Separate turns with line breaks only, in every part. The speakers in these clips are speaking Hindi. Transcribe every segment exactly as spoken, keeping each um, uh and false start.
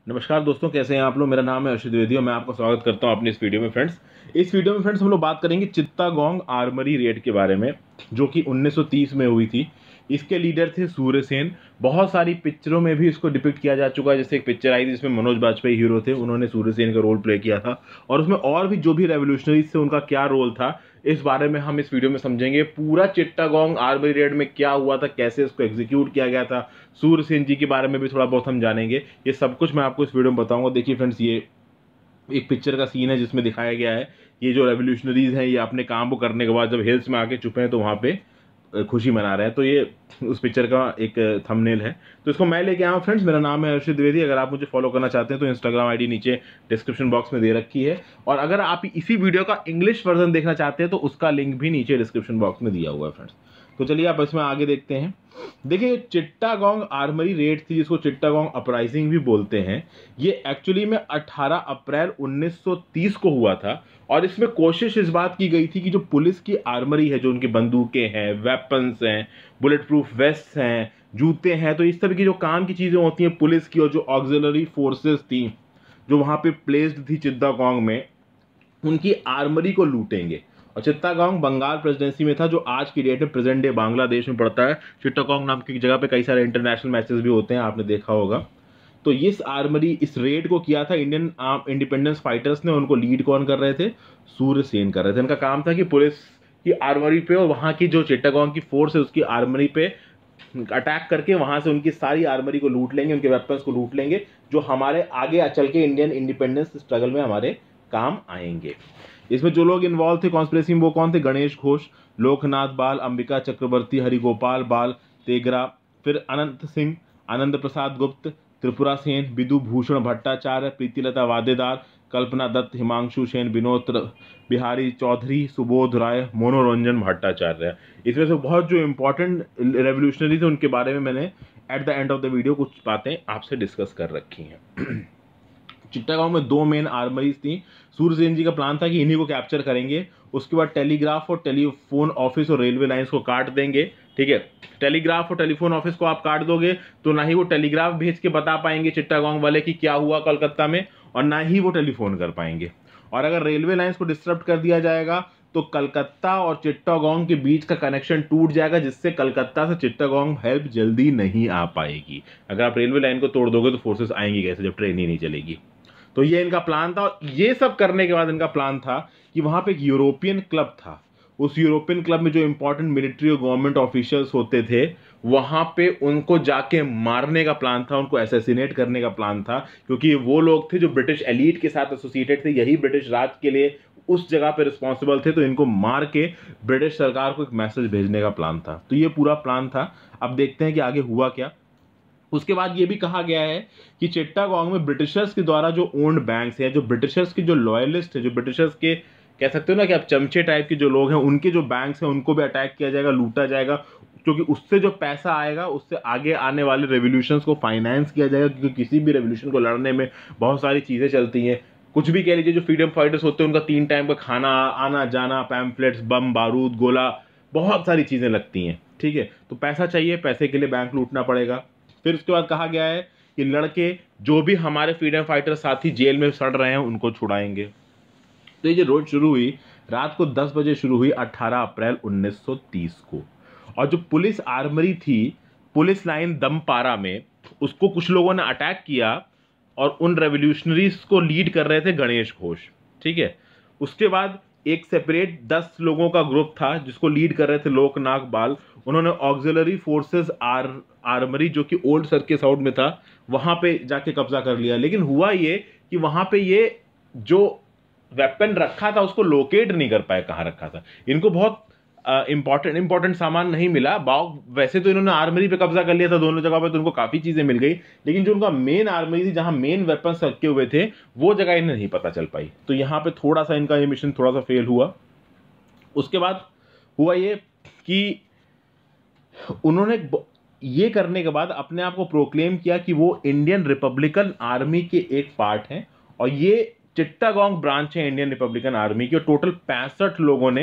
नमस्कार दोस्तों, कैसे हैं आप लोग। मेरा नाम है अर्षित द्विवेदी और मैं आपका स्वागत करता हूं अपने इस वीडियो में। फ्रेंड्स, इस वीडियो में फ्रेंड्स हम लोग बात करेंगे चित्तागोंग आर्मरी रेड के बारे में, जो कि उन्नीस सौ तीस में हुई थी। इसके लीडर थे सूर्य सेन। बहुत सारी पिक्चरों में भी इसको डिपिक्ट किया जा चुका है। जैसे एक पिक्चर आई थी जिसमें मनोज बाजपेयी हीरो थे, उन्होंने सूर्य सेन का रोल प्ले किया था। और उसमें और भी जो भी रेवोल्यूशनरीज थे उनका क्या रोल था, इस बारे में हम इस वीडियो में समझेंगे। पूरा चिट्टागोंग आर्मरी रेड में क्या हुआ था, कैसे इसको एग्जीक्यूट किया गया था, सूर्य सेन जी के बारे में भी थोड़ा बहुत हम जानेंगे। ये सब कुछ मैं आपको इस वीडियो में बताऊंगा। देखिए फ्रेंड्स, ये एक पिक्चर का सीन है जिसमें दिखाया गया है ये जो रेवोल्यूशनरीज हैं, ये अपने काम को करने के बाद जब हिल्स में आके छुपे हैं तो वहाँ पे खुशी मना रहे हैं। तो ये उस पिक्चर का एक थंबनेल है। तो इसको मैं लेके आया हूँ। फ्रेंड्स, मेरा नाम है अर्षित द्विवेदी। अगर आप मुझे फॉलो करना चाहते हैं तो इंस्टाग्राम आईडी नीचे डिस्क्रिप्शन बॉक्स में दे रखी है, और अगर आप इसी वीडियो का इंग्लिश वर्जन देखना चाहते हैं तो उसका लिंक भी नीचे डिस्क्रिप्शन बॉक्स में दिया हुआ है। फ्रेंड्स, तो चलिए आप इसमें आगे देखते हैं। देखिए, चिट्टागोंग आर्मरी रेड थी, जिसको चिट्टागोंग अपराइजिंग भी बोलते हैं। ये एक्चुअली में अठारह अप्रैल उन्नीस सौ तीस को हुआ था। और इसमें कोशिश इस बात की गई थी कि जो पुलिस की आर्मरी है, जो उनकी बंदूकें हैं, वेपन्स हैं, बुलेट प्रूफ वेस्ट हैं, जूते हैं, तो इस तरह की जो काम की चीज़ें होती हैं पुलिस की, और जो ऑक्सिलरी फोर्सेस थी जो वहाँ पे प्लेस्ड थी चिट्टागोंग में, उनकी आर्मरी को लूटेंगे। और चिट्टागोंग बंगाल प्रेसिडेंसी में था, जो आज की डेट में प्रेजेंट डे बांग्लादेश में पड़ता है। चिट्टागोंग नाम की जगह पे कई सारे इंटरनेशनल मैचेस भी होते हैं, आपने देखा होगा। तो इस आर्मरी इस रेड को किया था इंडियन इंडिपेंडेंस फाइटर्स ने। उनको लीड कौन कर रहे थे? सूर्य सेन कर रहे थे। इनका काम था कि पुलिस की आर्मरी पे और वहाँ की जो चिट्टागोंग की फोर्स है उसकी आर्मरी पे अटैक करके वहाँ से उनकी सारी आर्मरी को लूट लेंगे, उनके वेपन्स को लूट लेंगे, जो हमारे आगे चल के इंडियन इंडिपेंडेंस स्ट्रगल में हमारे काम आएंगे। इसमें जो लोग इन्वॉल्व थे कॉन्स्पिरेसी में, वो कौन थे? गणेश घोष, लोकनाथ बाल, अंबिका चक्रवर्ती, हरिगोपाल बाल तेगरा, फिर अनंत सिंह, आनंद प्रसाद गुप्त, त्रिपुरा सेन, विदु भूषण भट्टाचार्य, प्रीतिलता वादेदार, कल्पना दत्त, हिमांशु सेन, विनोद बिहारी चौधरी, सुबोध राय, मनोरंजन भट्टाचार्य। इसमें से बहुत जो इंपॉर्टेंट रेवोल्यूशनरी थे उनके बारे में मैंने at the end of the video कुछ बातें आपसे डिस्कस कर रखी हैं। चिट्टागोंग में दो मेन आर्मरीज थी। सूर्य सेन जी का प्लान था कि इन्हीं को कैप्चर करेंगे, उसके बाद टेलीग्राफ और टेलीफोन ऑफिस और रेलवे लाइंस को काट देंगे। ठीक है, टेलीग्राफ और टेलीफोन ऑफिस को आप काट दोगे तो ना ही वो टेलीग्राफ भेज के बता पाएंगे चिट्टागोंग वाले कि क्या हुआ कलकत्ता में, और ना ही वो टेलीफोन कर पाएंगे। और अगर रेलवे लाइंस को डिस्टर्ब कर दिया जाएगा तो कलकत्ता और चिट्टागोंग के बीच का कनेक्शन टूट जाएगा, जिससे कलकत्ता से चिट्टागोंग हेल्प जल्दी नहीं आ पाएगी। अगर आप रेलवे लाइन को तोड़ दोगे तो फोर्सेस आएंगी कैसे जब ट्रेन ही नहीं चलेगी। तो ये इनका प्लान था। और ये सब करने के बाद इनका प्लान था कि वहाँ पे एक यूरोपियन क्लब था। उस यूरोपियन क्लब में जो इंपॉर्टेंट मिलिट्री और गवर्नमेंट ऑफिशियल्स होते थे, वहाँ पे उनको जाके मारने का प्लान था, उनको असैसिनेट करने का प्लान था। क्योंकि वो लोग थे जो ब्रिटिश एलीट के साथ एसोसिएटेड थे, यही ब्रिटिश राज के लिए उस जगह पे रिस्पॉन्सिबल थे। तो इनको मार के ब्रिटिश सरकार को एक मैसेज भेजने का प्लान था। तो ये पूरा प्लान था। अब देखते हैं कि आगे हुआ क्या। उसके बाद ये भी कहा गया है कि चिट्टागोंग में ब्रिटिशर्स के द्वारा जो ओन्ड बैंक्स हैं, जो ब्रिटिशर्स के जो लॉयलिस्ट है, जो ब्रिटिशर्स के कह सकते हो ना कि आप चमचे टाइप के जो लोग हैं, उनके जो बैंक्स हैं उनको भी अटैक किया जाएगा, लूटा जाएगा। क्योंकि उससे जो पैसा आएगा उससे आगे आने वाले रेवोल्यूशंस को फाइनेंस किया जाएगा। क्योंकि किसी भी रेवोल्यूशन को लड़ने में बहुत सारी चीज़ें चलती हैं। कुछ भी कह लीजिए, जो फ्रीडम फाइटर्स होते हैं उनका तीन टाइम का खाना, आना जाना, पैम्फलेट्स, बम बारूद, गोला, बहुत सारी चीज़ें लगती हैं। ठीक है, तो पैसा चाहिए, पैसे के लिए बैंक लूटना पड़ेगा। फिर उसके बाद कहा गया है कि लड़के जो भी हमारे फ्रीडम फाइटर साथी जेल में सड़ रहे हैं उनको छुड़ाएंगे। तो ये जो रोड शुरू हुई, रात को दस बजे शुरू हुई अठारह अप्रैल उन्नीस सौ तीस को। और जो पुलिस आर्मरी थी, पुलिस लाइन दमपारा में, उसको कुछ लोगों ने अटैक किया। और उन रेवोल्यूशनरीज को लीड कर रहे थे गणेश घोष। ठीक है, उसके बाद एक सेपरेट दस लोगों का ग्रुप था जिसको लीड कर रहे थे लोकनाथ बाल। उन्होंने ऑक्सिलरी फोर्सेस आर आर्मरी जो कि ओल्ड सर्किट साउथ में था, वहां पे जाके कब्जा कर लिया। लेकिन हुआ ये कि वहां पे ये जो वेपन रखा था उसको लोकेट नहीं कर पाए कहाँ रखा था। इनको बहुत इंपॉर्टेंट इंपॉर्टेंट सामान नहीं मिला। बाव वैसे तो इन्होंने आर्मरी पे कब्जा कर लिया था दोनों जगह पे, तो उनको काफी चीजें मिल गई। लेकिन जो उनका मेन आर्मरी थी, जहां मेन वेपन्स रखे हुए थे, वो जगह इन्हें नहीं पता चल पाई। तो यहाँ पे थोड़ा सा इनका ये मिशन थोड़ा सा फेल हुआ। उसके बाद हुआ ये कि उन्होंने ये करने के बाद अपने आप को प्रोक्लेम किया कि वो इंडियन रिपब्लिकन आर्मी के एक पार्ट हैं। और ये चिट्टागोंग ब्रांच है इंडियन रिपब्लिकन आर्मी की। और टोटल पैंसठ लोगों ने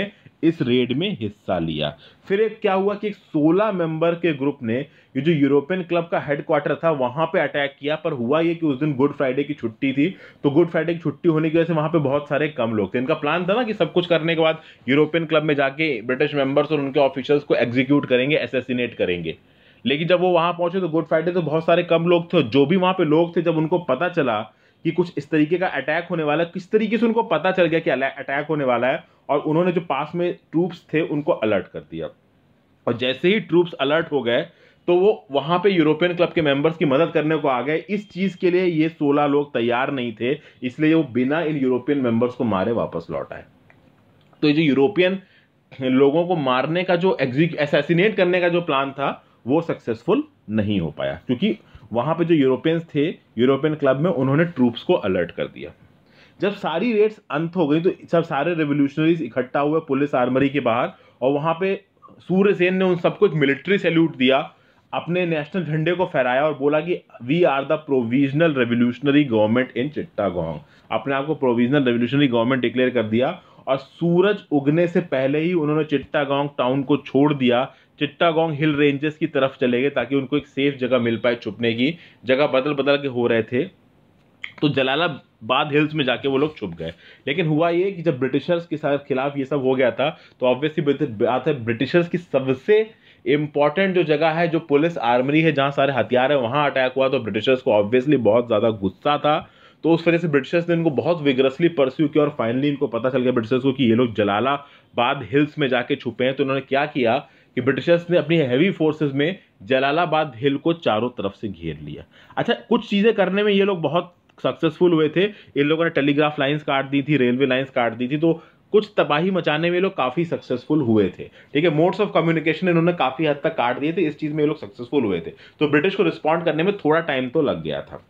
इस रेड में हिस्सा लिया। फिर एक क्या हुआ कि एक सोलह मेंबर के ग्रुप ने ये जो यूरोपियन क्लब का हेडक्वार्टर था वहां पे अटैक किया, पर हुआ ये कि उस दिन गुड फ्राइडे की छुट्टी थी, तो गुड फ्राइडे की छुट्टी होने की वजह से वहां पे बहुत सारे कम लोग थे। इनका प्लान था ना कि सब कुछ करने के बाद यूरोपियन क्लब में जाके ब्रिटिश मेंबर्स और उनके ऑफिशियल्स को एग्जीक्यूट करेंगे, असैसिनेट करेंगे। लेकिन जब वो वहां पहुंचे तो गुड फ्राइडे तो बहुत सारे कम लोग थे। जो भी वहां पे लोग थे, जब उनको पता चला कि कुछ इस तरीके का अटैक होने वाला है, किस तरीके से उनको पता चल गया कि अटैक होने वाला है, और उन्होंने जो पास में ट्रूप्स थे उनको अलर्ट कर दिया। और जैसे ही ट्रूप्स अलर्ट हो गए तो वो वहां पे यूरोपियन क्लब के मेंबर्स की मदद करने को आ गए। इस चीज के लिए ये सोलह लोग तैयार नहीं थे, इसलिए वो बिना इन यूरोपियन मेंबर्स को मारे वापस लौट आए। तो ये जो यूरोपियन लोगों को मारने का जो एग्जीक्यूट असैसिनेट करने का जो प्लान था वो सक्सेसफुल नहीं हो पाया, क्योंकि वहां पे जो यूरोपियंस थे यूरोपियन क्लब में, उन्होंने ट्रूप्स को अलर्ट कर दिया। जब सारी रेड्स अंत हो गई तो सब सारे रेवोल्यूशनरीज इकट्ठा हुए पुलिस आर्मरी के बाहर, और वहां पे सूर्य सेन ने उन सबको एक मिलिट्री सैल्यूट दिया, अपने नेशनल झंडे को फहराया और बोला कि we are the provisional revolutionary government in Chittagong. अपने आप को प्रोविजनल रेवोल्यूशनरी गवर्नमेंट डिक्लेयर कर दिया, और सूरज उगने से पहले ही उन्होंने चिट्टागोंग टाउन को छोड़ दिया, चिट्टागोंग हिल रेंजेस की तरफ चले गए ताकि उनको एक सेफ जगह मिल पाए छुपने की। जगह बदल बदल के हो रहे थे, तो जलालाबाद हिल्स में जाके वो लोग छुप गए। लेकिन हुआ ये कि जब ब्रिटिशर्स के साथ खिलाफ ये सब हो गया था, तो ऑब्वियसली बात है ब्रिटिशर्स की सबसे इंपॉर्टेंट जो जगह है, जो पुलिस आर्मरी है, जहां सारे हथियार है, वहां अटैक हुआ। तो ब्रिटिशर्स को ऑब्वियसली बहुत ज्यादा गुस्सा था, तो उस वजह से ब्रिटिशर्स ने इनको बहुत विग्रसली परस्यू किया, और फाइनली इनको पता चल गया ब्रिटिशर्स को कि ये लोग जलालाबाद हिल्स में जाके छुपे हैं। तो उन्होंने क्या किया कि ब्रिटिशर्स ने अपनी हैवी फोर्सेस में जलालाबाद हिल को चारों तरफ से घेर लिया। अच्छा, कुछ चीजें करने में ये लोग बहुत सक्सेसफुल हुए थे। इन लोगों ने टेलीग्राफ लाइंस काट दी थी, रेलवे लाइंस काट दी थी, तो कुछ तबाही मचाने में लोग काफी सक्सेसफुल हुए थे। ठीक है, मोड्स ऑफ कम्युनिकेशन इन्होंने काफी हद तक काट दिए थे, इस चीज में ये लोग सक्सेसफुल हुए थे। तो ब्रिटिश को रिस्पॉन्ड करने में थोड़ा टाइम तो लग गया था।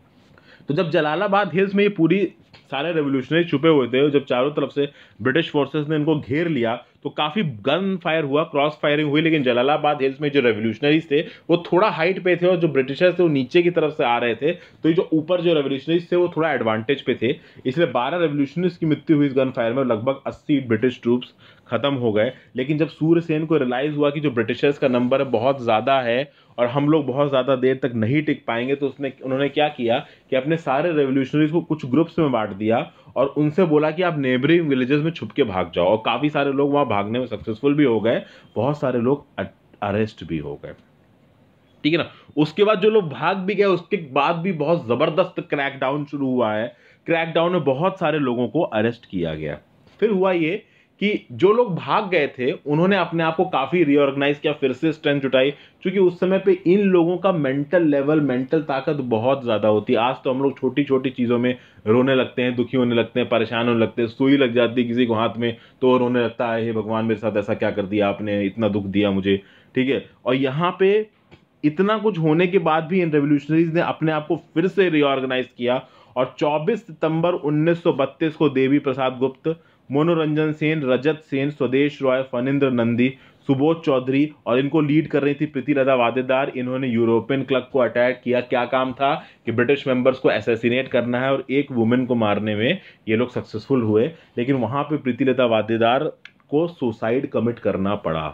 तो जब जलालाबाद हिल्स में ये पूरी सारे रेवोल्यूशनरी छुपे हुए थे, जब चारों तरफ से ब्रिटिश फोर्सेस ने इनको घेर लिया, तो काफी गन फायर हुआ, क्रॉस फायरिंग हुई। लेकिन जलालाबाद हिल्स में जो रेवोल्यूशनरीज थे वो थोड़ा हाइट पे थे, और जो ब्रिटिशर्स थे वो नीचे की तरफ से आ रहे थे, तो ये जो ऊपर जो रेवोल्यूशनरीज थे वो थोड़ा एडवांटेज पे थे। इसलिए बारह रेवोल्यूशनरीज की मृत्यु हुई इस गन फायर में, लगभग अस्सी ब्रिटिश ट्रूप्स खत्म हो गए। लेकिन जब सूर्य सेन को रियलाइज हुआ कि जो ब्रिटिशर्स का नंबर बहुत ज्यादा है और हम लोग बहुत ज्यादा देर तक नहीं टिक पाएंगे, तो उसने उन्होंने क्या किया कि अपने सारे रेवोल्यूशनरीज को कुछ ग्रुप्स में बांट दिया और उनसे बोला कि आप नेबरिंग विलेजेस में छुप के भाग जाओ। और काफी सारे लोग वहां भागने में सक्सेसफुल भी हो गए, बहुत सारे लोग अरेस्ट भी हो गए। ठीक है ना। उसके बाद जो लोग भाग भी गए, उसके बाद भी बहुत जबरदस्त क्रैकडाउन शुरू हुआ है। क्रैकडाउन में बहुत सारे लोगों को अरेस्ट किया गया। फिर हुआ ये कि जो लोग भाग गए थे उन्होंने अपने आप को काफी रीऑर्गेनाइज किया, फिर से स्ट्रेंथ जुटाई, क्योंकि उस समय पे इन लोगों का मेंटल लेवल, मेंटल ताकत बहुत ज्यादा होती है। आज तो हम लोग छोटी छोटी चीजों में रोने लगते हैं, दुखी होने लगते हैं, परेशान होने लगते हैं। सुई लग जाती है किसी को हाथ में तो रोने लगता है, हे भगवान मेरे साथ ऐसा क्या कर दिया आपने, इतना दुख दिया मुझे। ठीक है, और यहाँ पे इतना कुछ होने के बाद भी इन रेवोल्यूशनरीज ने अपने आप को फिर से रीऑर्गेनाइज किया, और चौबीस सितंबर उन्नीस सौ बत्तीस को देवी प्रसाद गुप्त, मनोरंजन सेन, रजत सेन, स्वदेश रॉय, फणींद्र नंदी, सुबोध चौधरी, और इनको लीड कर रही थी प्रीतिलता वादेदार, इन्होंने यूरोपियन क्लब को अटैक किया। क्या काम था कि ब्रिटिश मेंबर्स को असैसिनेट करना है, और एक वुमेन को मारने में ये लोग सक्सेसफुल हुए। लेकिन वहां पे प्रीतिलता वादेदार को सुसाइड कमिट करना पड़ा,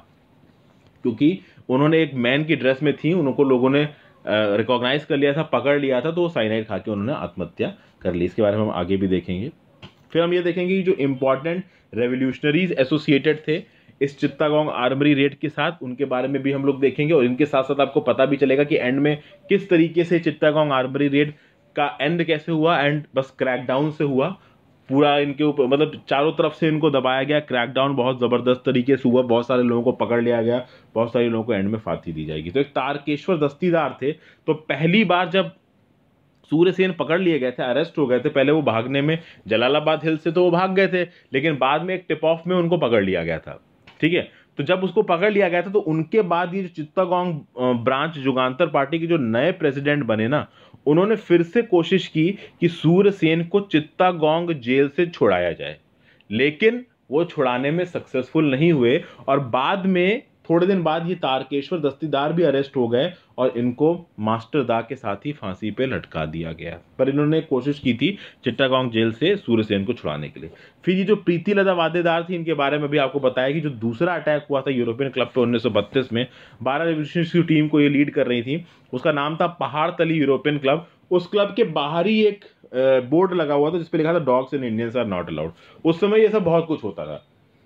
क्योंकि उन्होंने एक मैन की ड्रेस में थी, उनको लोगों ने रिकॉग्नाइज कर लिया था, पकड़ लिया था, तो वो साइनाइड खा के उन्होंने आत्महत्या कर ली। इसके बारे में हम आगे भी देखेंगे। फिर हम ये देखेंगे कि जो इंपॉर्टेंट रेवोल्यूशनरीज एसोसिएटेड थे इस चित्तागोंग आर्मरी रेड के साथ, उनके बारे में भी हम लोग देखेंगे। और इनके साथ साथ आपको पता भी चलेगा कि एंड में किस तरीके से चित्तागोंग आर्मरी रेड का एंड कैसे हुआ। एंड बस क्रैकडाउन से हुआ पूरा, इनके ऊपर मतलब चारों तरफ से इनको दबाया गया। क्रैकडाउन बहुत जबरदस्त तरीके से हुआ, बहुत सारे लोगों को पकड़ लिया गया, बहुत सारे लोगों को एंड में फांसी दी जाएगी। तो एक तारकेश्वर दस्तीदार थे, तो पहली बार जब सूर्य सेन पकड़ लिए गए थे, अरेस्ट हो गए थे, पहले वो भागने में जलालाबाद हिल से तो वो भाग गए थे, लेकिन बाद में एक टिप ऑफ में उनको पकड़ लिया गया था। ठीक है, तो जब उसको पकड़ लिया गया था तो उनके बाद ये चित्तागोंग ब्रांच जुगांतर पार्टी के जो नए प्रेसिडेंट बने ना, उन्होंने फिर से कोशिश की कि सूर्य सेन को चित्तागोंग जेल से छुड़ाया जाए, लेकिन वो छुड़ाने में सक्सेसफुल नहीं हुए। और बाद में थोड़े दिन बाद ये तारकेश्वर दस्तीदार भी अरेस्ट हो गए और इनको मास्टर दा के साथ ही फांसी पे लटका दिया गया। पर इन्होंने कोशिश की थी चिट्टागोंग जेल से सूर्य सेन को छुड़ाने के लिए। फिर ये जो प्रीति लता वादेदार थी, इनके बारे में भी आपको बताया कि जो दूसरा अटैक हुआ था यूरोपियन क्लब पे उन्नीस सौ बत्तीस में, बारह रेवोल्यूशनरीज की टीम को ये लीड कर रही थी, उसका नाम था पहाड़ तली यूरोपियन क्लब। उस क्लब के बाहर ही एक बोर्ड लगा हुआ था जिसपे लिखा था dogs and Indians are not allowed. उस समय ये सब बहुत कुछ होता था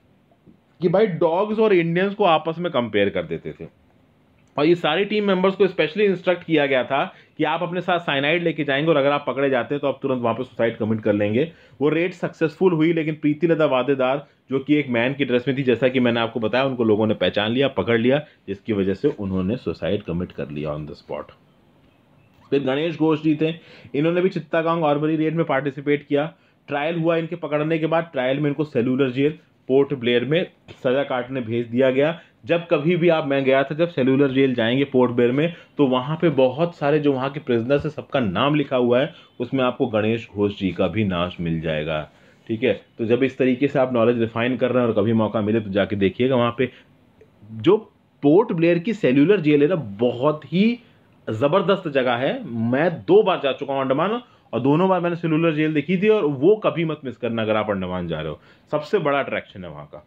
कि भाई डॉग्स और इंडियंस को आपस में कंपेयर कर देते थे, और ये सारी टीम मेंबर्स को स्पेशली इंस्ट्रक्ट किया गया था कि आप अपने साथ साइनाइड लेके जाएंगे और अगर आप पकड़े जाते हैं तो आप तुरंत वहां पे सुसाइड कमिट कर लेंगे। वो रेड सक्सेसफुल हुई, लेकिन प्रीति लता वादेदार जो कि एक मैन की ड्रेस में थी, जैसा कि मैंने आपको बताया, उनको लोगों ने पहचान लिया, पकड़ लिया, जिसकी वजह से उन्होंने सुसाइड कमिट कर लिया ऑन द स्पॉट। फिर गणेश घोष जी थे, इन्होंने भी चित्तागोंग आर्मरी रेड में पार्टिसिपेट किया। ट्रायल हुआ इनके पकड़ने के बाद, ट्रायल में इनको सेलुलर जेल पोर्ट ब्लेयर में सजा काटने भेज दिया गया। जब कभी भी आप, मैं गया था जब सेलुलर जेल जाएंगे पोर्ट ब्लेयर में, तो वहां पे बहुत सारे जो वहां के प्रिजनर्स है सबका नाम लिखा हुआ है, उसमें आपको गणेश घोष जी का भी नाम मिल जाएगा। ठीक है, तो जब इस तरीके से आप नॉलेज रिफाइन कर रहे हैं और कभी मौका मिले तो जाके देखिएगा वहां पे। जो पोर्ट ब्लेयर की सेल्यूलर जेल है ना, बहुत ही जबरदस्त जगह है। मैं दो बार जा चुका हूं अंडमान, और दोनों बार मैंने सेलुलर जेल देखी थी, और वो कभी मत मिस करना अगर आप अंडमान जा रहे हो, सबसे बड़ा अट्रैक्शन है वहां का।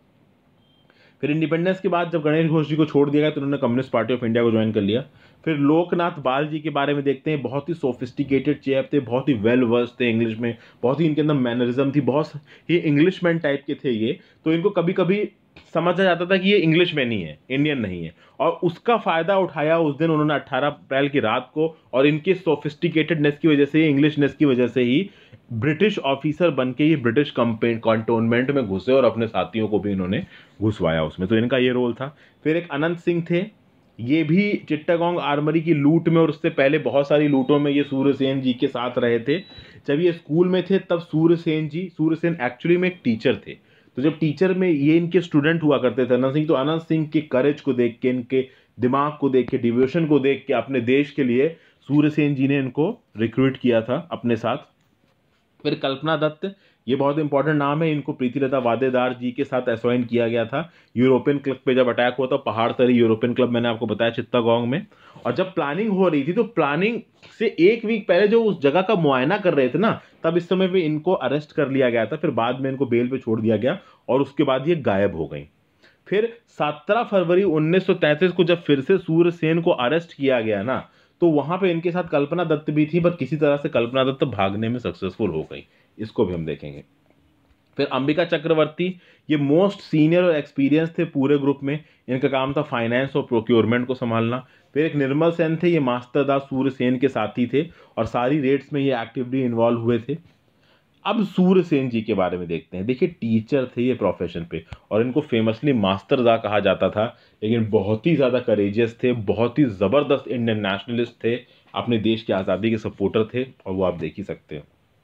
फिर इंडिपेंडेंस के बाद जब गणेश घोष जी को छोड़ दिया गया तो उन्होंने कम्युनिस्ट पार्टी ऑफ इंडिया को ज्वाइन कर लिया। फिर लोकनाथ बाल जी के बारे में देखते हैं, बहुत ही सोफिस्टिकेटेड चेप थे, बहुत ही वेल वर्स थे इंग्लिश में, बहुत ही इनके अंदर मैनरिज्म थी, बहुत ही इंग्लिशमैन टाइप के थे ये। तो इनको कभी कभी समझा जाता था कि ये इंग्लिश मैन ही है, इंडियन नहीं है, और उसका फायदा उठाया उस दिन उन्होंने अठारह अप्रैल की रात को, और इनके सोफिस्टिकेटेडनेस की वजह से, इंग्लिशनेस की वजह से ही ब्रिटिश ऑफिसर बन के ये ब्रिटिश कंटोनमेंट में घुसे और अपने साथियों को भी इन्होंने घुसवाया उसमें, तो इनका ये रोल था। फिर एक अनंत सिंह थे, ये भी चिट्टागोंग आर्मरी की लूट में और उससे पहले बहुत सारी लूटों में ये सूर्य सेन जी के साथ रहे थे। जब ये स्कूल में थे तब सूर्य सेन जी, सूर्य सेन एक्चुअली में एक टीचर थे, तो जब टीचर में ये इनके स्टूडेंट हुआ करते थे अनंत सिंह, तो अनंत सिंह के करेज को देख के, इनके दिमाग को देख के, डिवोशन को देख के अपने देश के लिए सूर्य सेन जी ने इनको रिक्रूट किया था अपने साथ। फिर कल्पना दत्त, ये बहुत इंपॉर्टेंट नाम है, इनको प्रीति लता वादेदार जी के साथ असॉइन किया गया था यूरोपियन क्लब पे जब अटैक हुआ था, पहाड़ तरी यूरोपियन क्लब मैंने आपको बताया चित्तागोंग में। और जब प्लानिंग हो रही थी तो प्लानिंग से एक वीक पहले जो उस जगह का मुआयना कर रहे थे ना, तब इस समय पे इनको अरेस्ट कर लिया गया था। फिर बाद में इनको बेल पे छोड़ दिया गया और उसके बाद ये गायब हो गई। फिर सत्रह फरवरी उन्नीस सौ तैंतीस को जब फिर से सूर्य सेन को अरेस्ट किया गया ना, तो वहां पे इनके साथ कल्पना दत्त भी थी, पर किसी तरह से कल्पना दत्त भागने में सक्सेसफुल हो गई, इसको भी हम देखेंगे। फिर अंबिका चक्रवर्ती, ये मोस्ट सीनियर और एक्सपीरियंस थे पूरे ग्रुप में, इनका काम था फाइनेंस और प्रोक्योरमेंट को संभालना। फिर एक निर्मल सेन थे, ये मास्टर दास सूर्य सेन के साथी थे और सारी रेड्स में ये एक्टिवली इन्वॉल्व हुए थे। अब सूर्य सेन जी के बारे में देखते हैं। देखिए, टीचर थे ये प्रोफेशन पे, और इनको फेमसली मास्टर दा कहा जाता था, लेकिन बहुत ही ज़्यादा करेजियस थे, बहुत ही ज़बरदस्त इंडियन नेशनलिस्ट थे, अपने देश की आज़ादी के सपोर्टर थे, और वो आप देख ही सकते हैं।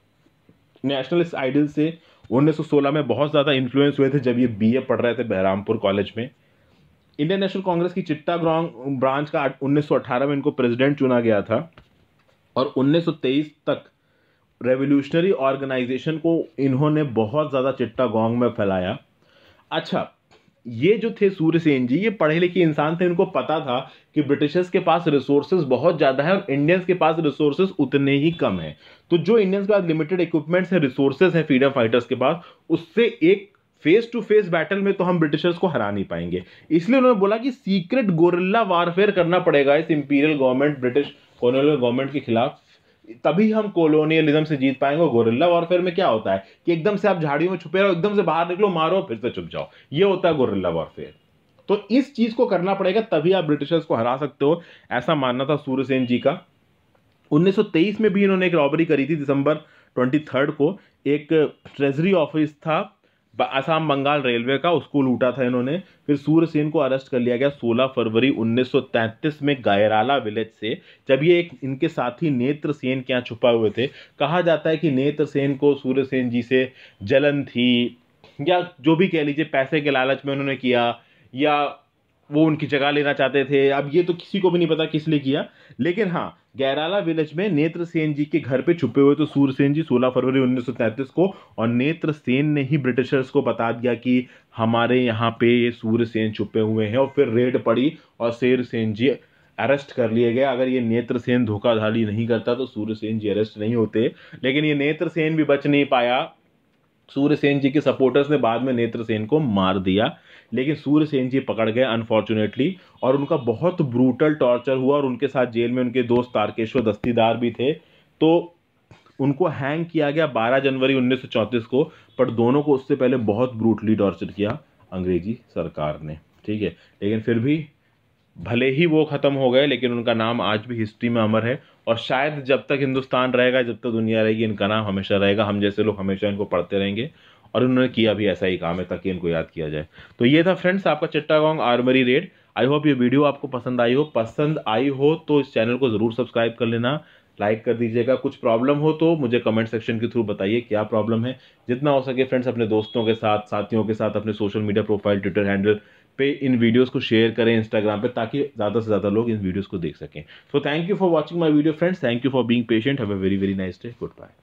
नेशनलिस्ट आइडल से उन्नीस सौ सोलह में बहुत ज़्यादा इन्फ्लुएंस हुए थे जब ये बीए पढ़ रहे थे बहरामपुर कॉलेज में। इंडियन नेशनल कांग्रेस की चिट्टागोंग ब्रांच का उन्नीस सौ अठारह में इनको प्रेसिडेंट चुना गया था, और उन्नीस सौ तेईस तक रेवोल्यूशनरी ऑर्गेनाइजेशन को इन्होंने बहुत ज़्यादा चिट्टागोंग में फैलाया। अच्छा, ये जो थे सूर्य सेन जी, ये पढ़े लिखे इंसान थे, इनको पता था कि ब्रिटिशर्स के पास रिसोर्सेज बहुत ज़्यादा है और इंडियंस के पास रिसोर्सेज उतने ही कम है। तो जो इंडियंस के पास लिमिटेड इक्विपमेंट्स है, रिसोर्सेज है फ्रीडम फाइटर्स के पास, उससे एक फेस टू फेस बैटल में तो हम ब्रिटिशर्स को हरा नहीं पाएंगे। इसलिए उन्होंने बोला कि सीक्रेट गोरिल्ला वारफेयर करना पड़ेगा इस imperial government, British colonial government के खिलाफ, तभी हम कॉलोनियलिज्म से जीत पाएंगे। गोरिल्ला वॉरफेयर में क्या होता है कि एकदम से आप झाड़ियों में छुपे रहो, एकदम से बाहर निकलो, मारो, फिर से छुप जाओ, ये होता है गोरिल्ला वॉरफेयर। तो इस चीज को करना पड़ेगा, तभी आप ब्रिटिशर्स को हरा सकते हो, ऐसा मानना था सूर्य सेन जी का। उन्नीस सौ तेईस में भी इन्होंने एक रॉबरी करी थी, दिसंबर तेईस को। एक ट्रेजरी ऑफिस था असम बंगाल रेलवे का, उसको लूटा था इन्होंने। फिर सूर्य सेन को अरेस्ट कर लिया गया सोलह फरवरी उन्नीस सौ तैंतीस में गायराला विलेज से, जब ये एक इनके साथी नेत्र सेन के यहाँ छुपा हुए थे। कहा जाता है कि नेत्र सेन को सूर्य सेन जी से जलन थी, या जो भी कह लीजिए पैसे के लालच में उन्होंने किया, या वो उनकी जगह लेना चाहते थे। अब ये तो किसी को भी नहीं पता किस लिए किया, लेकिन हाँ, गैराला विलेज में नेत्र सेन जी के घर पे छुपे हुए तो सूर्य सेन जी सोलह फरवरी उन्नीस सौ तैंतीस को, और नेत्र सेन ने ही ब्रिटिशर्स को बता दिया कि हमारे यहाँ पे ये सूर्य सेन छुपे हुए हैं, और फिर रेड पड़ी और सूर्य सेन जी अरेस्ट कर लिए गए। अगर ये नेत्र सेन धोखाधड़ी नहीं करता तो सूर्य सेन जी अरेस्ट नहीं होते, लेकिन ये नेत्र सेन भी बच नहीं पाया। सूर्य सेन जी के सपोर्टर्स ने बाद में नेत्र सेन को मार दिया, लेकिन सूर्य सेन जी पकड़ गए अनफॉर्चुनेटली, और उनका बहुत ब्रूटल टॉर्चर हुआ, और उनके साथ जेल में उनके दोस्त तारकेश्वर दस्तीदार भी थे। तो उनको हैंग किया गया बारह जनवरी उन्नीस सौ चौंतीस को, पर दोनों को उससे पहले बहुत ब्रूटली टॉर्चर किया अंग्रेजी सरकार ने, ठीक है। लेकिन फिर भी भले ही वो खत्म हो गए, लेकिन उनका नाम आज भी हिस्ट्री में अमर है, और शायद जब तक हिंदुस्तान रहेगा, जब तक दुनिया रहेगी, इनका नाम हमेशा रहेगा। हम जैसे लोग हमेशा इनको पढ़ते रहेंगे, और उन्होंने किया भी ऐसा ही काम है ताकि इनको याद किया जाए। तो ये था फ्रेंड्स आपका Chittagong armoury raid. I hope ये वीडियो आपको पसंद आई हो। पसंद आई हो तो इस चैनल को ज़रूर सब्सक्राइब कर लेना, लाइक कर दीजिएगा। कुछ प्रॉब्लम हो तो मुझे कमेंट सेक्शन के थ्रू बताइए क्या प्रॉब्लम है। जितना हो सके फ्रेंड्स अपने दोस्तों के साथ, साथियों के साथ, अपने social media profile, Twitter handle पे इन वीडियोस को शेयर करें, इंस्टाग्राम पे, ताकि ज़्यादा से ज़्यादा लोग इन वीडियोस को देख सकें। So thank you for watching my video friends, thank you for being patient, have a very very nice day, good bye.